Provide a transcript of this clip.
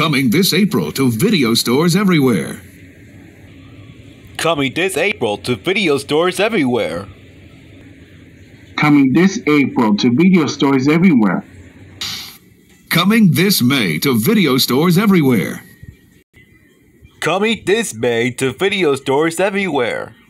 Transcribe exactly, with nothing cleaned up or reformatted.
Coming this April to video stores everywhere. Coming this April to video stores everywhere. Coming this April to video stores everywhere. Coming this May to video stores everywhere. Coming this May to video stores everywhere.